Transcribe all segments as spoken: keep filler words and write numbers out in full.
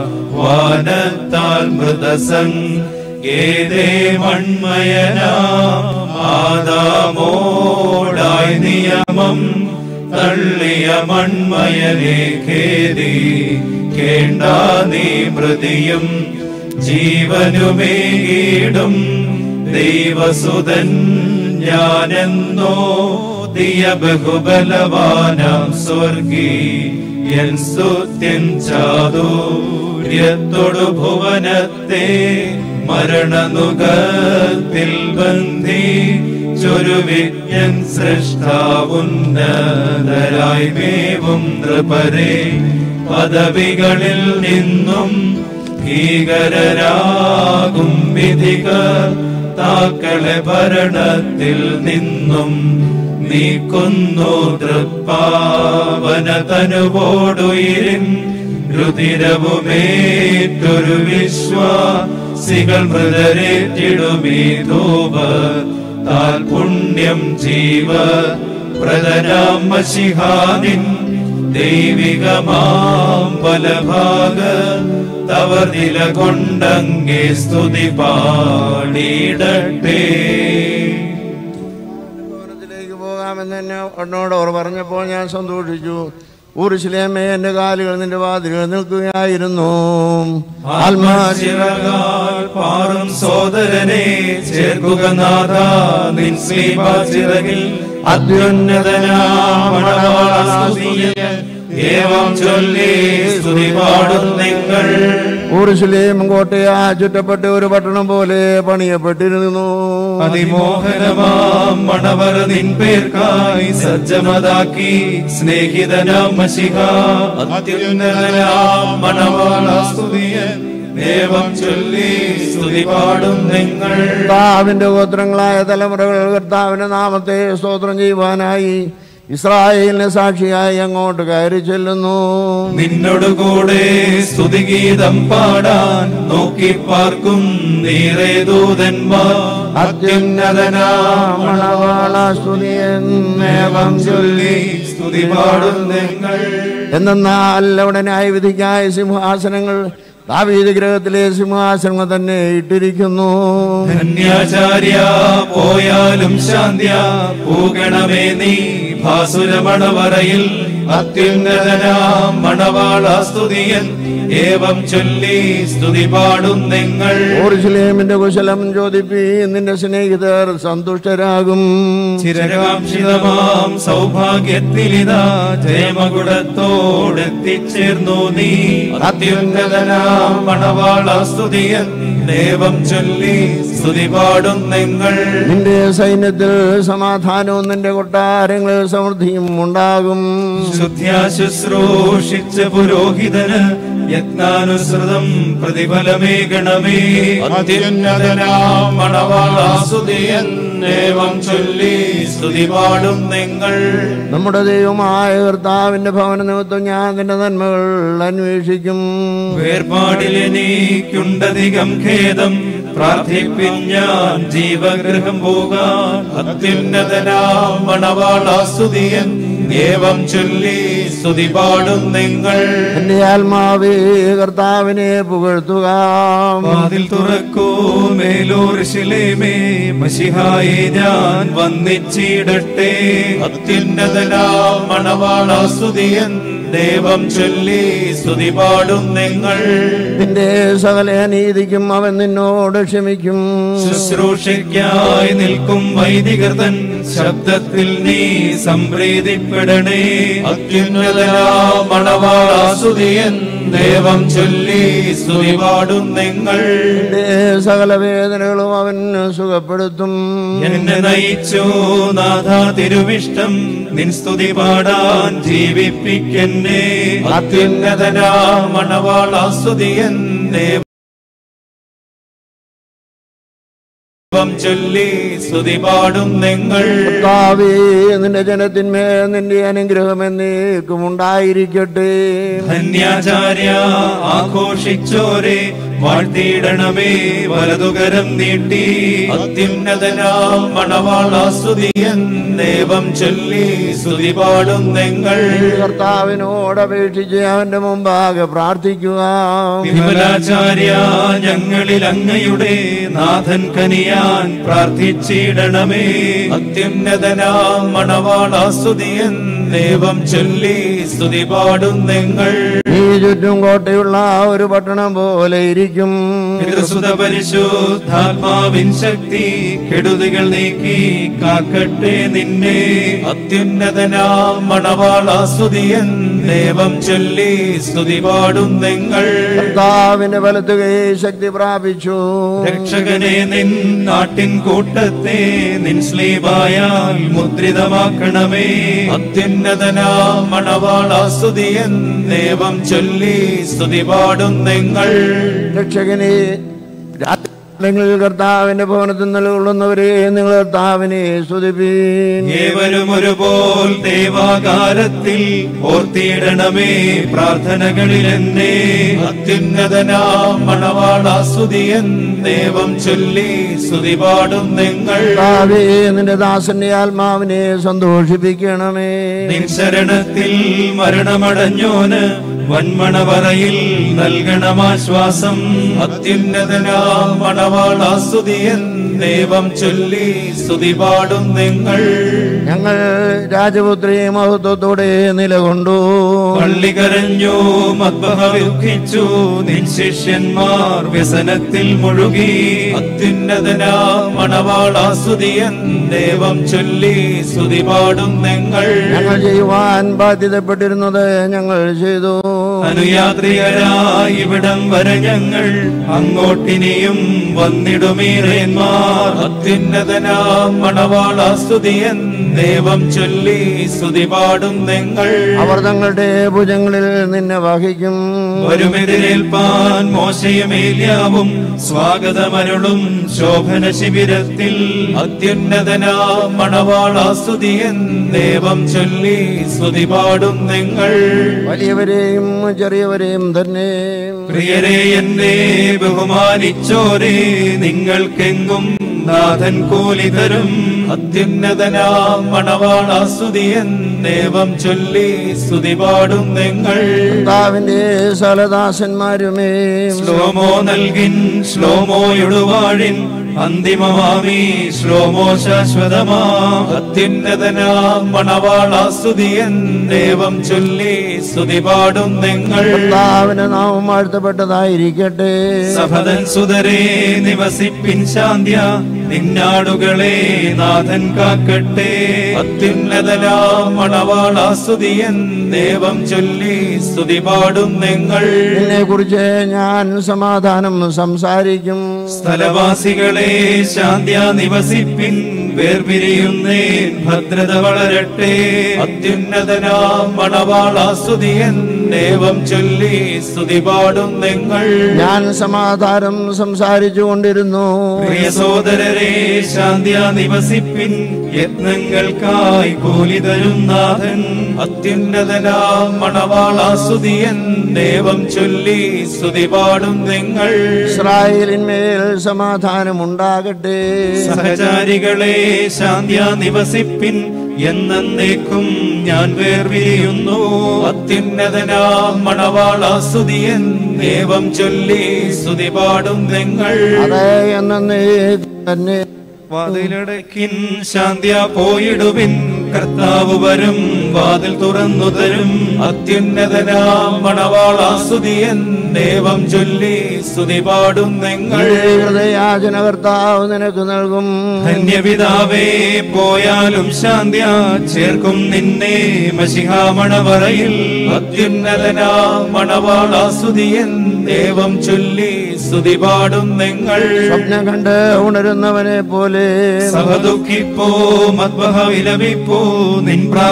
വാനത്താൽ മൃതസംഗേതേ മൺമയനാം ആദാമോടായി നിയമം തള്ളിയ മൺമയനെ ഖേദിക്കേണ്ട നീ മൃതിയും ജീവനുമേകിടും ദൈവസുതൻ ഞാനെന്നോ ദിയ ബഹുബലവാനാം സ്വർഗീയൻ സ്തുത്യൻ ചാതുര്യത്തോടു ഭുവനത്തെ മരണനുഗത്തിൽ ബന്ധി ചൊരുവിജ്ഞൻ സൃഷ്ടാവുന്നതരായി മേവും നൃപരെ പദവികളിൽ നിന്നും ഭീകരരാകും വിധികർ താക്കളെ ഭരണത്തിൽ നിന്നും നീക്കുന്നു തൃപ്പാവന തനുവോടുയിരിൻ രുതിരവുമേറ്റൊരു വിശ്വാസികൾ മൃതരേറ്റിടുമീ ധൂപ താൽ പുണ്യം ജീവ പ്രദനാം മശിഹാനിൻ ദൈവികമാം ബലഭാഗ തവ നില കൊണ്ടങ്ങേ സ്തുതി പാടിയിടട്ടെ. ഭവനത്തിലേക്ക് പോകാമെന്ന് എന്നെ എന്നോട് അവർ പറഞ്ഞപ്പോൾ ഞാൻ സന്തോഷിച്ചു. യെരൂശലേമേ, എന്റെ കാലുകൾ നിന്റെ വാതിലുകൾ നിൽക്കുകയായിരുന്നു. ആത്മാചിറകാൽ പാറും സോദരനെ ചേർക്കുക നാഥ നിൻ ശ്രീപാചിറകിൽ അത്യുന്നതനാം മണവാളാസ്തുതിയൻ ഏവം ചൊല്ലി സ്തുതി പാടും നിങ്ങൾ. യെരൂശലേം കോട്ടയാ ചുറ്റപ്പെട്ട ഒരു പട്ടണം പോലെ പണിയപ്പെട്ടിരുന്നു. അതിമോഹനമാം മണവർ നിൻ പേർക്കായി സജ്ജമതാക്കി സ്നേഹിതനാം മശിഹ അത്യുന്നതനാം മണവാളാസ്തുതിയൻ ഏവം ചൊല്ലി സ്തുതി പാടും നിങ്ങൾ. കർത്താവിന്റെ ഗോത്രങ്ങളായ തലമുറകൾ കർത്താവിന്റെ നാമത്തെ സ്തോത്രം ചെയ്യുവാനായി ഇസ്രായേലിനെ സാക്ഷിയായി അങ്ങോട്ട് കയറി ചെല്ലുന്നു. നിന്നോടുകൂടെ സ്തുതിഗീതം പാടാൻ നോക്കി പാർക്കും നീറേ ദൂതന്മാർ അത്യുന്നതനാം മണവാളാസ്തുതിയേവം ചൊല്ലി സ്തുതി പാടും നിങ്ങൾ. എന്നാൽ അവിടെ ന്യായവിധിക്കായ സിംഹാസനങ്ങൾ ദാവീദ് ഗൃഹത്തിലെ സിംഹാസനങ്ങൾ തന്നെ ഇട്ടിരിക്കുന്നു. ധന്യാചാര്യ പോയാലും ശാന്ത്യ പൂകണമേ നീ ഭാസുരമണവറയിൽ അത്യുന്നതനാം മണവാളാസ്തുതിയൻ ഏവം ചൊല്ലി സ്തുതി പാടും നിങ്ങൾ. യെരൂശലേമിന്റെ കുശലം ചോദിപ്പി, നിന്റെ സ്നേഹിതർ സന്തുഷ്ടരാകും. ചിരകാംക്ഷിതമാം സൗഭാഗ്യത്തിലിതാ ജയമകുടത്തോടെത്തിച്ചേർന്നു നീ അത്യുന്നതനാം മണവാളാസ്തുതിയൻ ഏവം ചൊല്ലി സ്തുതി പാടും നിങ്ങൾ. നിന്റെ സൈന്യത്തിൽ സമാധാനവും നിന്റെ കൊട്ടാരങ്ങളിൽ സമൃദ്ധിയും ഉണ്ടാകും. ശുദ്ധ്യാശുശ്രൂഷിച്ച പുരോഹിതന് യത്നാനുസൃതം പ്രതിഫലമേകണമേ. അത്യുന്നതനാം മണവാളാസ്തുതിയൻ ഏവം ചൊല്ലി സ്തുതി പാടും നിങ്ങൾ. നമ്മുടെ ദൈവമായ കർത്താവിന്റെ ഭവന നിമിത്തം ഞാൻ നിന്റെ നന്മകൾ അന്വേഷിക്കും. വേർപാടിലെനിക്കുണ്ടധികം ഖേദം പ്രാർത്ഥിപ്പിൻ ഞാൻ ജീവഗൃഹം പോകാൻ. അത്യുന്നതനാം മണവാളാസ്തുതിയൻ ഏവം ചൊല്ലി സ്തുതി പാടും നിങ്ങൾ. എന്റെ ആത്മാവേ കർത്താവിനെ പുകഴ്ത്തുക. വാതിൽ തുറക്കൂ മേലോർശിലേമേ, മശിഹായെ ഞാൻ വന്നിച്ചിടട്ടെ. അത്യുന്നതനാം മണവാളാസ്തുതിയൻ ദേവം ചൊല്ലി സ്തുതി പാടും നിങ്ങൾ. നിന്റെ സകല നീതിക്കും അവൻ നിന്നോട് ക്ഷമിക്കും. ശുശ്രൂഷയ്ക്കായി നിൽക്കും വൈദികർതൻ ശബ്ദത്തിൽ നീ സംപ്രീതിപ്പെടണേ. അത്യുന്നതനാം മണവാളാസ്തുതിയൻ ദേവം ചൊല്ലി സ്തുതി പാടും നിങ്ങൾ. നിന്റെ സകല വേദനകളും അവൻ സുഖപ്പെടുത്തും. എന്നെ നയിച്ചു നാഥ തിരുവിഷ്ടം, നിൻ സ്തുതി പാടാൻ ജീവിപ്പിക്കെന്നെ. അത്യുന്നതനാം മണവാളാസ്തുതിയൻ ദേവം ചൊല്ലി സ്തുതി പാടും നിങ്ങൾ. കർത്താവേ, നിന്റെ ജനത്തിന്മേൽ നിന്റെ അനുഗ്രഹം എന്നേക്കും ഉണ്ടായിരിക്കട്ടെ. ധന്യാചാര്യ ആഘോഷിച്ചോരെ വാഴ്ത്തിയിടണമേ വലതുകരം നീട്ടി. അത്യുന്നതനാം മണവാളാ സ്തുതിയൻ ദേവം ചൊല്ലി സ്തുതി പാടും നിങ്ങൾ. കർത്താവിനോട് അപേക്ഷിച്ച് അവന്റെ മുമ്പാകെ പ്രാർത്ഥിക്കുക. വിമലാചാര്യ ഞങ്ങളിൽ അങ്ങയുടെ നാഥൻ കനിയാൻ പ്രാർത്ഥിച്ചിടണമേ. അത്യുന്നതനാം മണവാളാ സ്തുതിയൻ ദേവം ചൊല്ലി സ്തുതി പാടും നിങ്ങൾ. ഈ ചുറ്റും കോട്ടയുള്ള ഒരു പട്ടണം പോലെ ഇരിക്കും. പിതൃസുത പരിശുദ്ധാത്മാവിൻ ശക്തി കെടുതികൾ നീക്കി കാക്കട്ടെ നിന്നെ. അത്യുന്നതനാം മണവാളാ സ്തുതിയൻ ദേവം ചൊല്ലി സ്തുതി പാടും നിങ്ങൾ. കർത്താവിന്റെ വലത്തുകൈ ശക്തി പ്രാപിച്ചു. രക്ഷകനെ നിൻ നാട്ടിൻ കൂട്ടത്തെ നിൻ സ്ലീബായാൽ മുദ്രിതമാക്കണമേ. അത്യുന്നതനാം മണവാളാ സ്തുതിയൻ ദേവം ചൊല്ലി സ്തുതി പാടും നിങ്ങൾ. രക്ഷകനെ രാത്രികളിൽ കർത്താവിന്റെ ഭവനത്തിൽ നിലകൊള്ളുന്നവരെ നിങ്ങൾ കർത്താവിനെ സ്തുതിപ്പീൻ. ഏവരും ഒരുപോൽ ദേവാകാരത്തിൽ ഓർത്തിയിടണമേ പ്രാർത്ഥനകളിൽ എന്നെ. അത്യുന്നതനാം മണവാളാ സ്തുതിയൻ ദേവം ചൊല്ലി സ്തുതി പാടും നിങ്ങൾ. കർത്താവേ, നിന്റെ ദാസന്റെ ആത്മാവിനെ സന്തോഷിപ്പിക്കണമേ. നിൻ ശരണത്തിൽ മരണമടഞ്ഞോന് വന്മണവറയിൽ നൽകണമാശ്വാസം. അത്യുന്നതനാം മണവാളാ സ്തുതിയൻ ദേവം ചൊല്ലി സ്തുതി പാടും നിങ്ങൾ. ഞങ്ങൾ രാജപുത്രി മഹത്വത്തോടെ നിലകൊണ്ടു. പള്ളി കരഞ്ഞു മദ്ബഹ ദുഃഖിച്ചു നിൻ ശിഷ്യന്മാർ വ്യസനത്തിൽ മുഴുകി. അത്യുന്നതനാം മണവാളാ സ്തുതിയൻ ദേവം ചൊല്ലി സ്തുതി പാടും നിങ്ങൾ. ഞങ്ങൾ ചെയ്യുവാൻ ബാധ്യതപ്പെട്ടിരുന്നത് ഞങ്ങൾ ചെയ്തു. അനുയാത്രികരായി ഇവിടം വരെ ഞങ്ങൾ അങ്ങോട്ടിനിയും വന്നിടുമീറേന്മാർ. അത്യുന്നതനാം മണവാളാ സ്തുതിയൻ ദേവം ചൊല്ലി സ്തുതി പാടും നിങ്ങൾ. അവർ തങ്ങളുടെ ഭുജങ്ങളിൽ നിന്നെ വഹിക്കും. വരുമെതിരേൽപ്പാൻ മോശയും ഏലിയാവും സ്വാഗതമരുളും ശോഭന ശിബിരത്തിൽ. അത്യുന്നതനാം മണവാളാ സ്തുതിയൻ ദേവം ചൊല്ലി സ്തുതി പാടും നിങ്ങൾ. വലിയവരെയും ചെറിയവരെയും തന്നെ പ്രിയരെ എന്നെ ബഹുമാനിച്ചോരെ നിങ്ങൾക്കെങ്കും നാഥൻ കൂലി തരും. അത്യുന്നതനാം മണവാളാ സ്തുതിയൻ ദേവം ചൊല്ലി സ്തുതി പാടും നിങ്ങൾ. കർത്താവിന്റെ സലദാസന്മാരുമേ ശ്ലോമോ നൽകിൻ ശ്ലോമോയൊടുവാഴിൻ അന്തിമമാമി ശ്ലോമോ ശാശ്വതമാ. അത്യുന്നതനാം മണവാളാ സ്തുതിയൻ ദേവം ചൊല്ലി സ്തുതി പാടും നിങ്ങൾ. കർത്താവിന്റെ നാമം വാഴ്ത്തപ്പെട്ടതായിരിക്കട്ടെ. സഭതൻ സുതരേ നിവസിപ്പിൻ ശാന്ത്യ നിന്നാടുകളെ നാഥൻ കാക്കട്ടെ. അത്യുന്നതനാം മണവാളാ സ്തുതിയൻ ദേവം ചൊല്ലി സ്തുതി പാടും നിങ്ങൾ. ഇതിനെ കുറിച്ച് ഞാൻ സമാധാനം സംസാരിക്കും. സ്ഥലവാസികളെ ശാന്ത്യ നിവസിപ്പിൻ വേർപിരിയുന്നേ ഭദ്രത വളരട്ടെ. അത്യുന്നതനാം മണവാളാ സ്തുതിയൻ ദേവം ചൊല്ലി സ്തുതി പാടും നിങ്ങൾ. ഞാൻ സമാധാനം സംസാരിച്ചു കൊണ്ടിരുന്നു. പ്രിയ സോദരരെ ശാന്ത്യ നിവസിപ്പിൻ യത്നങ്ങൾക്കായി കൂലി തരും നാഥൻ. അത്യുന്നതനാം മണവാളാ സ്തുതിയൻ ദേവം ചൊല്ലി സ്തുതി പാടും നിങ്ങൾ. ഇസ്രായേലിന്മേൽ സമാധാനം ഉണ്ടാകട്ടെ. സഹചാരികളെ ശാന്ത്യ നിവസിപ്പിൻ എന്നേക്കും ഞാൻ വേർപിരിയുന്നു. അത്യുന്നതനാം മണവാളാ സ്തുതിയൻ ദേവം ചൊല്ലി സ്തുതി പാടും നിങ്ങൾ. അതെ എന്നേ തന്നെ വാതിലടക്കിൻ ശാന്ത്യ പോയിടുവിൻ കർത്താവ് വരും വാതിൽ തുറന്നു തരും. അത്യുന്നതനാം മണവാളാ സ്തുതിയൻ ദേവം ചൊല്ലി സ്തുതി പാടും നിങ്ങൾ. ഹൃദയാചന കർത്താവ് നിനക്ക് നൽകും. ധന്യപിതാവേ പോയാലും ശാന്ത്യ ചേർക്കും നിന്നെ മശിഹാമണവറയിൽ. അത്യുന്നതനാം മണവാളാ സ്തുതിയൻ ദേവം ചൊല്ലി സ്തുതി പാടും നിങ്ങൾ. സ്വപ്നം കണ്ട് ഉണരുന്നവനെ പോലെ സഹ ദുഃഖിപ്പോ മദ്ബഹ വിലപിപ്പോ നിൻ പ്രാർത്ഥനകൾ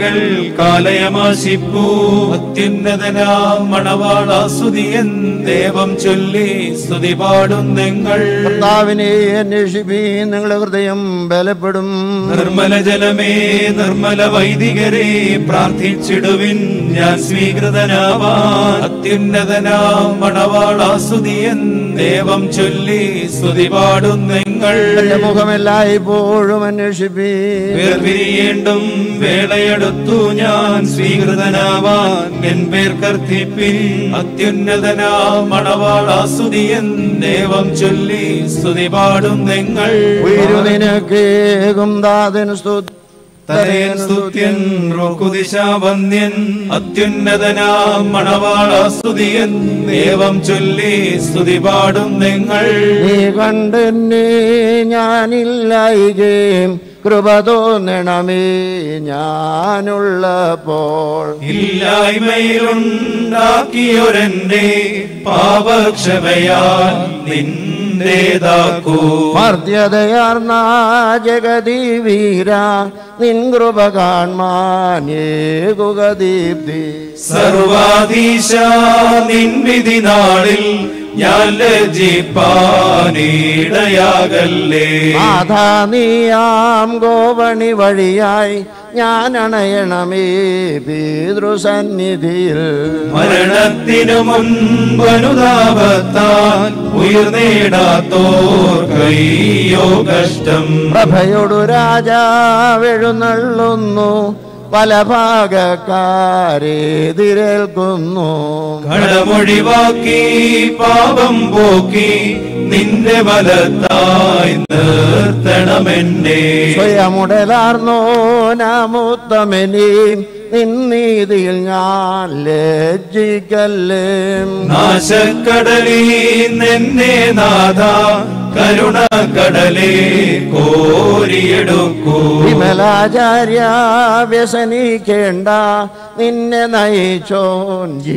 കൈകൾ കാലയമാശിപ്പൂ അത്യുന്നതനാം മണവാളാസ്തുതിയൻ ദേവം ചൊല്ലി സ്തുതി പാടും നിങ്ങൾ. കർത്താവിനെ അന്വേഷിപ്പീൻ, നിങ്ങളുടെ ഹൃദയം ബലപ്പെടും. നിർമ്മല ജലമേ നിർമ്മല വൈദികരെ പ്രാർത്ഥിച്ചിടുവിൻ, ഞാൻ സ്വീകൃതനാവാൻ. അത്യുന്നതനാം മണവാളാസ്തുതിയൻ ദേവം ചൊല്ലി സ്തുതി പാടും നിങ്ങൾ. മുഖമെല്ലായ്പ്പോഴും അന്വേഷിപ്പീൻ. വേർപിരിയേണ്ടും വേളയെടുത്തു ഞാൻ സ്വീകൃതനാവാൻ, എൻ പേർ കർത്തിപ്പിൻ. അത്യുന്നതനാം മണവാളാസ്തുതിയൻ ദേവം ചൊല്ലി സ്തുതി പാടും നിങ്ങൾ. നിനക്കേകും ദാതൻ സ്തുതി തരയൻ സ്തുത്യൻ റുക്കുദിശാവന്യൻ. അത്യുന്നതനാം മണവാളാസ്തുതിയൻ ദേവം ചൊല്ലി സ്തുതി പാടും നിങ്ങൾ. നീ കണ്ടെന്നെ ഞാനില്ലായികേം, കൃപ തോന്നണമേ ഞാനുള്ളപ്പോൾ. ഇല്ലായ്മയിലുണ്ടാക്കിയൊരെന്നെ പാപക്ഷമയാൽ നിന്റേതാക്കൂ. മർദ്യതയാർന്ന ജഗതി വീര, നിൻ കൃപ കാൺമാനേകുക ദീപ്തി. സർവാധീശ നിൻ വിധി നാളിൽ ഞാൻ ലജ്ജിപ്പാനിടയാകല്ലേ. നാഥാ നീയാം ഗോവണി വഴിയായി ഞാൻ അണയണമേ പിതൃസന്നിധിയിൽ. മരണത്തിനു മുൻപനുതാപത്താൽ ഉയർന്നേടാത്തോർ കയ്യോ കഷ്ടം. പ്രഭയോടു രാജാവെഴുന്നള്ളുന്നു, പല ഭാഗക്കാരെതിരേൽക്കുന്നു. കടമൊഴിവാക്കി പാപം പോക്കി നിന്റെ ബലത്തായി നിർത്തണമെന്നെ. സ്വയമുടലാർന്നോ നാമുത്തമനി, നിന്നീതിയിൽ ഞാൻ ലജ്ജിക്കല്ലേ. നാശക്കടലിൽ എന്നെ നാഥ കരുണക്കടലേ കോരിയെടുക്കൂ. വിമലാചാര്യ വ്യസനിക്കേണ്ട, നിന്നെ നയിച്ചോൻ ജീ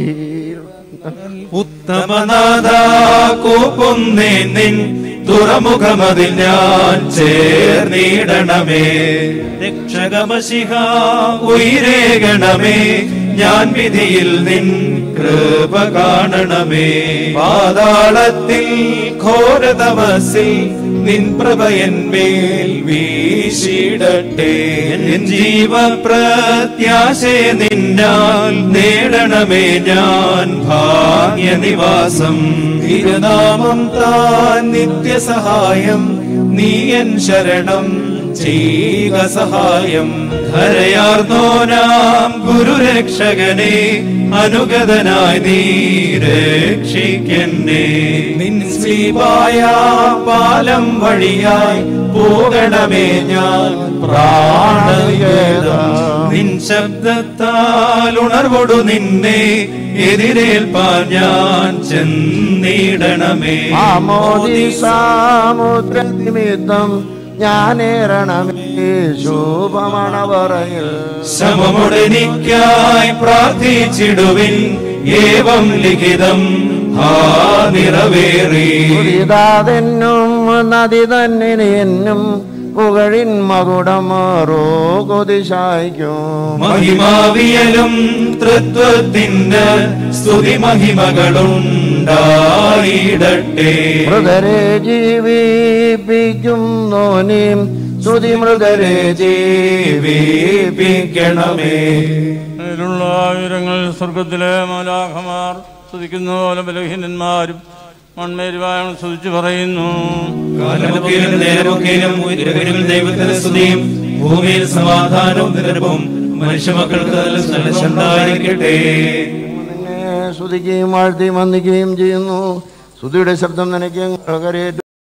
ഉത്തമനാഥ കൂപ്പുന്നേ നിൻ തുറമുഖമതിൽ ഞാൻ ചേർന്നിടണമേ. രക്ഷകമശിഹ ഉയരേകണമേ, ഞാൻ വിധിയിൽ നിൻ കൃപ കാണണമേ. പാതാളത്തിൽ ഘോരതമസിൽ നിൻ പ്രഭയന്മേൽ വീശിടട്ടെ. എൻ ജീവപ്രത്യാശേ നിന്നാൽ നേടണമേ ഞാൻ ഭാഗ്യനിവാസം. തിരുനാമം താൻ നിത്യസഹായം, നീ എൻ ശരണം ചെയ്യുക സഹായം. ധരയാർന്നോനാം ഗുരുരക്ഷകനെ അനുഗതനായി നീ രക്ഷിക്കന്നെ. നിൻ സ്ലീപായ പാലം വഴിയായി പോകണമേ ഞാൻ പ്രാണഗേതം. നിൻ ശബ്ദത്താൽ ഉണർവൊടു നിന്നെ എതിരേൽപ്പാൻ ഞാൻ ചെന്നിടണമേ. ആമോദിസാമുദ്ര നിമിത്തം ഞാനേറണമേ ശോഭമണവറയിൽ. ശമമുടനിക്കായി പ്രാർത്ഥിച്ചിടുവിൻ, ഏവം ലിഖിതം ഹാ നിറവേറി. പുരിതാതെന്നും നദി തന്നിനെന്നും പുകഴിൻ മകുടമേറോ കൊതിശായിക്കും. മഹിമാവിയലും തൃത്വത്തിന് സ്തുതി മഹിമകളുണ്ടായിടട്ടെ. മൃതരെ ജീവിപ്പിക്കുന്നോനീം സ്തുതി മൃതരെ ജീവിപ്പിക്കണമേ. ുള്ള ഉയരങ്ങൾ സ്വർഗത്തിലെ മാലാഖമാർ സ്തുതിക്കുന്ന പോലെ ബലഹീനന്മാരും മൺമേരുവായാണ് സ്തുതിച്ചു പറയുന്നു. കാലമൊക്കെയും നേരമൊക്കെയും ഉയരങ്ങളിൽ ദൈവത്തിന്റെ സ്തുതിയും ഭൂമിയിൽ സമാധാനവും നിരപ്പും മനുഷ്യമക്കൾക്ക് ഉണ്ടായിരിക്കട്ടെ. സ്തുതിക്കുകയും വാഴ്ത്തുകയും വന്ദിക്കുകയും ചെയ്യുന്നു. സ്തുതിയുടെ ശബ്ദം നിനക്ക്